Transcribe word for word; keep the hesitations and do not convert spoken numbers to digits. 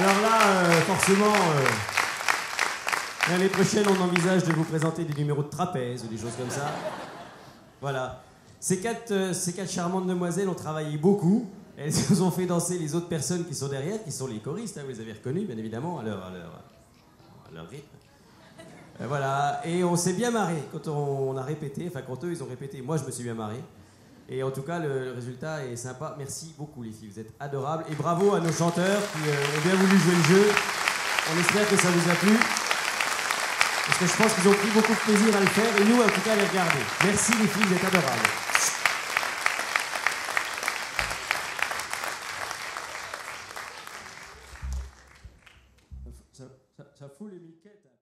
Alors là, euh, forcément, euh, l'année prochaine, on envisage de vous présenter des numéros de trapèze ou des choses comme ça. Voilà. Ces quatre, euh, ces quatre charmantes demoiselles ont travaillé beaucoup. Elles nous ont fait danser les autres personnes qui sont derrière, qui sont les choristes, hein, vous les avez reconnus, bien évidemment, à leur, à leur, à leur rythme. Euh, voilà. Et on s'est bien marré quand on, on a répété, enfin quand eux, ils ont répété. Moi, je me suis bien marré. Et en tout cas, le, le résultat est sympa. Merci beaucoup, les filles. Vous êtes adorables. Et bravo à nos chanteurs qui euh, ont bien voulu jouer le jeu. On espère que ça vous a plu. Parce que je pense qu'ils ont pris beaucoup de plaisir à le faire. Et nous, en tout cas, à les regarder. Merci, les filles. Vous êtes adorables.